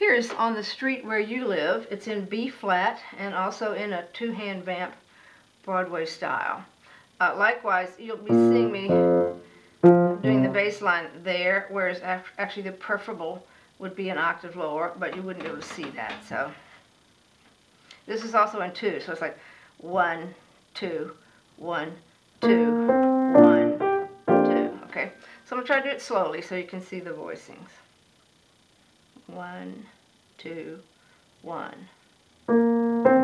appears on the street where you live. It's in B flat and also in a two-hand vamp Broadway style. Likewise, you'll be seeing me doing the bass line there, whereas actually the preferable would be an octave lower, but you wouldn't be able to see that. So this is also in 2, so it's like 1, 2, 1, 2, 1, 2. Okay, so I'm going to try to do it slowly so you can see the voicings. 1, 2, 1.